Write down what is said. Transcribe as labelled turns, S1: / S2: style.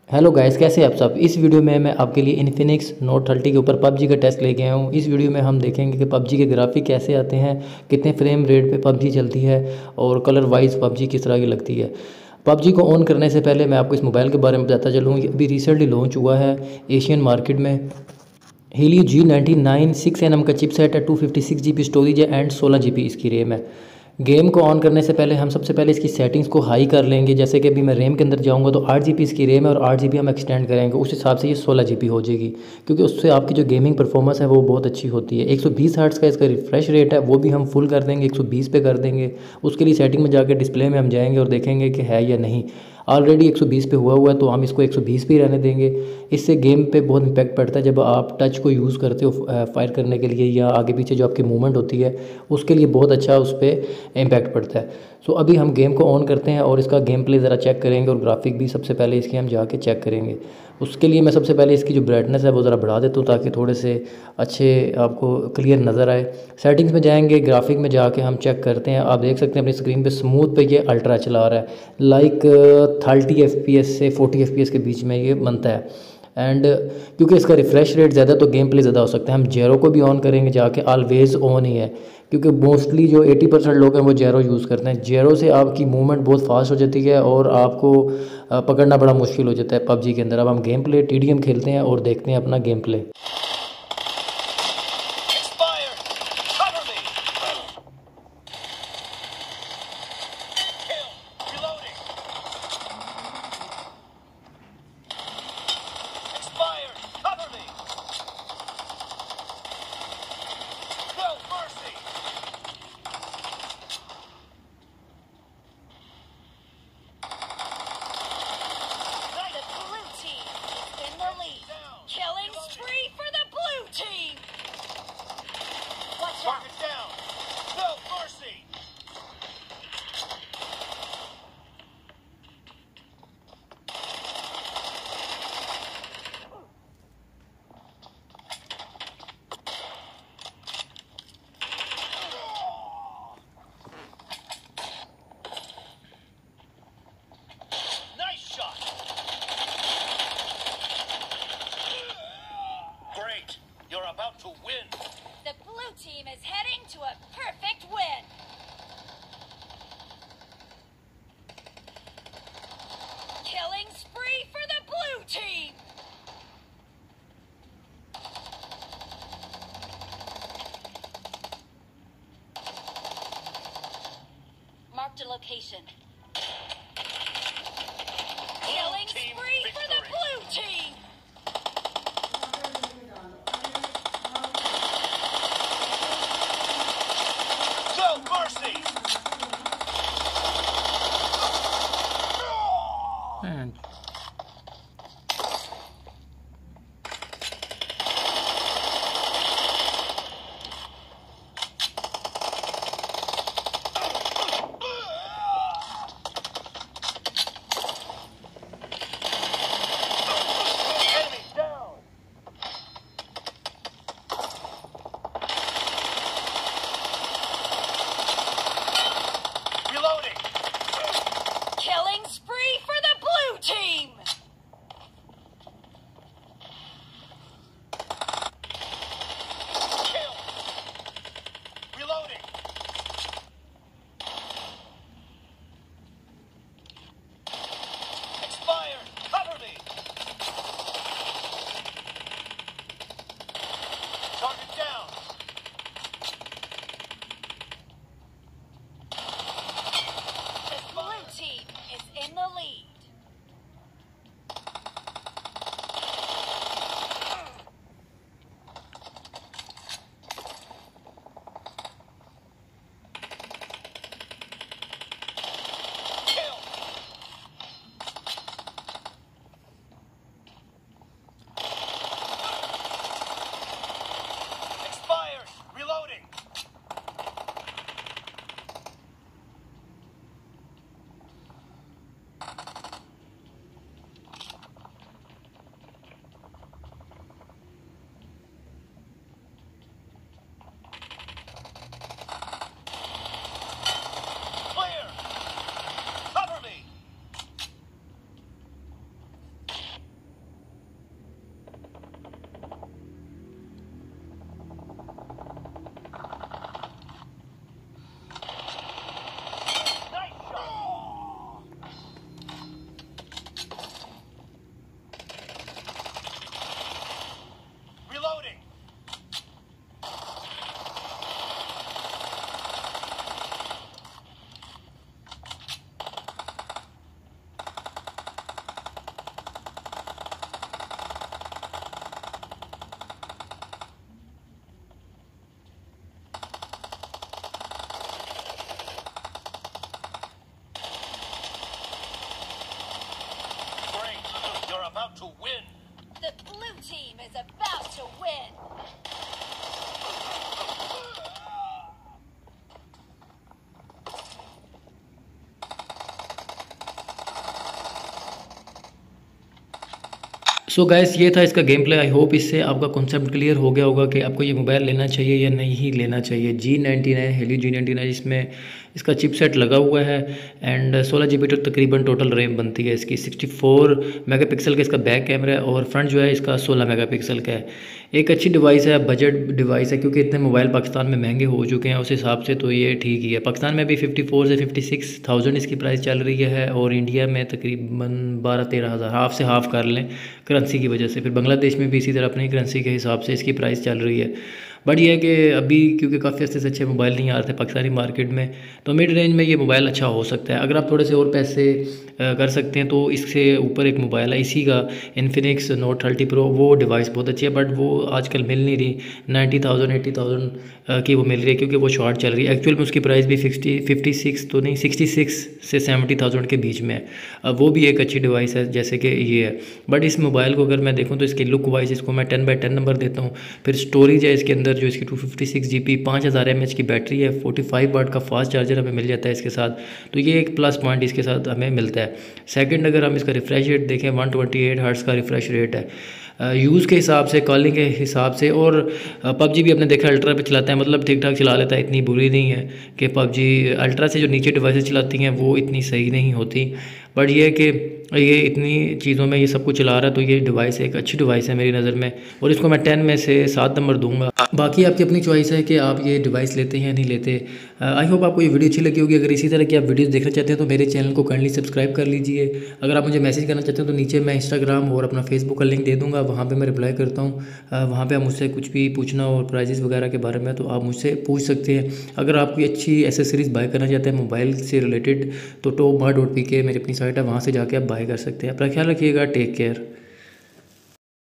S1: Hello guys, कैसे हैं आप सब। इस वीडियो में मैं आपके लिए इन्फिनिक्स नोट 30 के ऊपर पबजी का टेस्ट लेके आया हूँ। इस वीडियो में हम देखेंगे कि पबजी के ग्राफिक कैसे आते हैं, कितने फ्रेम रेट पे पबजी चलती है और कलर वाइज पबजी किस तरह की लगती है। पबजी को ऑन करने से पहले मैं आपको इस मोबाइल के बारे में बताता चलूँ। ये अभी रिसेंटली लॉन्च हुआ है एशियन मार्केट में। हीलियो G99 6nm का चिपसेट है, 256 GB स्टोरेज है एंड 16 GB इसकी रैम है। गेम को ऑन करने से पहले हम सबसे पहले इसकी सेटिंग्स को हाई कर लेंगे। जैसे कि अभी मैं रैम के अंदर जाऊंगा तो 8 GB इसकी रैम है और 8 GB हम एक्सटेंड करेंगे, उस हिसाब से ये 16 GB हो जाएगी, क्योंकि उससे आपकी जो गेमिंग परफॉर्मेंस है वो बहुत अच्छी होती है। 120 हर्ट्ज़ का इसका रिफ्रेश रेट है, वो भी हम फुल कर देंगे, 120 पे कर देंगे। उसके लिए सेटिंग में जाकर डिस्प्ले में हम जाएंगे और देखेंगे कि है या नहीं। ऑलरेडी 120 पे हुआ है तो हम इसको 120 पे ही रहने देंगे। इससे गेम पे बहुत इम्पैक्ट पड़ता है जब आप टच को यूज़ करते हो फायर करने के लिए, या आगे पीछे जो आपकी मूवमेंट होती है उसके लिए बहुत अच्छा उस पर इम्पैक्ट पड़ता है। सो अभी हम गेम को ऑन करते हैं और इसका गेम प्ले ज़रा चेक करेंगे और ग्राफिक भी सबसे पहले इसकी हम जाके चेक करेंगे। उसके लिए मैं सबसे पहले इसकी जो ब्राइटनेस है वो ज़रा बढ़ा देता हूँ ताकि थोड़े से अच्छे आपको क्लियर नज़र आए। सेटिंग्स में जाएंगे, ग्राफिक में जाके हम चेक करते हैं। आप देख सकते हैं अपनी स्क्रीन पे स्मूथ पे ये अल्ट्रा चला रहा है, लाइक 30 FPS से 40 FPS के बीच में ये बनता है। एंड क्योंकि इसका रिफ़्रेश रेट ज़्यादा तो गेम प्ले ज़्यादा हो सकता है। हम जेरो को भी ऑन करेंगे जाके, ऑलवेज़ ऑन ही है, क्योंकि मोस्टली जो 80% लोग हैं वो जेरो यूज़ करते हैं। जेरो से आपकी मूवमेंट बहुत फास्ट हो जाती है और आपको पकड़ना बड़ा मुश्किल हो जाता है पबजी के अंदर। अब हम गेम प्ले TDM खेलते हैं और देखते हैं अपना game play.
S2: Target down! No mercy! Nice shot! Great! You're about to win!
S3: The blue team is heading to a perfect win. Killing spree for the blue team. Marked a location. Killing spree for the blue team.
S1: And
S3: team is about to win.
S1: So guys, ये था इसका game play. I hope इससे आपका concept clear हो गया होगा कि आपको ये मोबाइल लेना चाहिए या नहीं ही लेना चाहिए। G99 Helio G99, इसमें इसका चिपसेट लगा हुआ है एंड 16 GB तकरीबन टोटल रैम बनती है इसकी। 64 मेगापिक्सल का इसका बैक कैमरा है और फ्रंट जो है इसका 16 मेगापिक्सल का है। एक अच्छी डिवाइस है, बजट डिवाइस है, क्योंकि इतने मोबाइल पाकिस्तान में महंगे हो चुके हैं उस हिसाब से, तो ये ठीक ही है। पाकिस्तान में भी 54 से 56,000 इसकी प्राइस चल रही है और इंडिया में तकरीबन 12-13 हज़ार, हाफ से हाफ कर लें करेंसी की वजह से। फिर बांग्लादेश में भी इसी तरह अपनी करेंसी के हिसाब से इसकी प्राइस चल रही है। बट ये है कि अभी क्योंकि काफ़ी अच्छे से अच्छे मोबाइल नहीं आ रहे थे पाकिस्तानी मार्केट में, तो मिड रेंज में ये मोबाइल अच्छा हो सकता है। अगर आप थोड़े से और पैसे कर सकते हैं तो इससे ऊपर एक मोबाइल है इसी का, इन्फिनिक्स नोट 30 प्रो। वो डिवाइस बहुत अच्छी है बट वो आजकल मिल नहीं रही। 90,000 80,000 की वो मिल रही है क्योंकि वो शॉर्ट चल रही है। एक्चुअल में उसकी प्राइस भी 56 तो नहीं, 66 से 70,000 के बीच में है। वो भी एक अच्छी डिवाइस है जैसे कि ये है। बट इस मोबाइल को अगर मैं देखूँ तो इसके लुक वाइज इसको मैं 10/10 नंबर देता हूँ। फिर स्टोरेज है इसके अंदर जो इसकी 256 GB, 5000 mAh की बैटरी है, 45 वाट का फास्ट चार्जर हमें मिल जाता है इसके साथ, तो ये एक प्लस पॉइंट इसके साथ हमें मिलता है। सेकंड, अगर हम इसका रिफ्रेश रेट देखें, 128 हर्ट्ज़ का रिफ्रेश रेट है। यूज़ के हिसाब से, कॉलिंग के हिसाब से, और PUBG भी आपने देखा अल्ट्रा पे चलाता है, मतलब ठीक ठाक चला लेता है, इतनी बुरी नहीं है कि PUBG अल्ट्रा से जो नीचे डिवाइसेस चलाती हैं वो इतनी सही नहीं होती। बट ये है कि ये इतनी चीज़ों में ये सब कुछ चला रहा है, तो ये डिवाइस एक अच्छी डिवाइस है मेरी नज़र में और इसको मैं 10 में से 7 नंबर दूंगा। बाकी आपकी अपनी चॉइस है कि आप ये डिवाइस लेते हैं या नहीं लेते। आई होप आपको ये वीडियो अच्छी लगी होगी। अगर इसी तरह की आप वीडियोस देखना चाहते हैं तो मेरे चैनल को काइंडली सब्सक्राइब कर लीजिए। अगर आप मुझे मैसेज करना चाहते हैं तो नीचे मैं इंस्टाग्राम और अपना फेसबुक का लिंक दे दूँगा, वहाँ पर मैं रिप्लाई करता हूँ। वहाँ पर आप मुझसे कुछ भी पूछना और प्राइजेस वगैरह के बारे में तो आप मुझसे पूछ सकते हैं। अगर आप कोई अच्छी एसेसरीज़ बाय करना चाहते हैं मोबाइल से रिलेटेड तो topmart.pk मेरी अपनी साइट है, वहाँ से जाके आप बाय कर सकते हैं। अपना ख्याल रखिएगा, टेक केयर।